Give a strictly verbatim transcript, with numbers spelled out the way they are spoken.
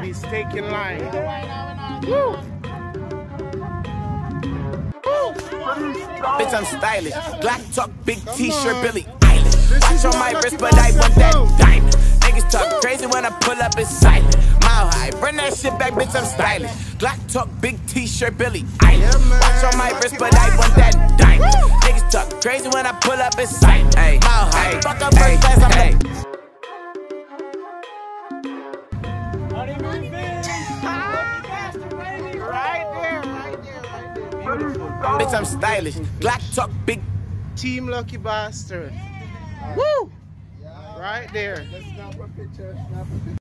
baby, steak in line. Woo. Bitch, I'm stylish. Black talk, big t-shirt, Billy Eilish. Watch on my wrist, but I want that diamond. Niggas talk crazy when I pull up, it's silent. Mile high, bring that shit back, bitch, I'm stylish. Black talk, big t-shirt, Billy Eilish. Watch on my wrist, but I want that diamond. Niggas talk crazy when I pull up, it's silent. Mile high, fuck up first class, I'm like. Bitch, I'm stylish. Black talk, big. Team Lucky Bastard. Woo! Right there.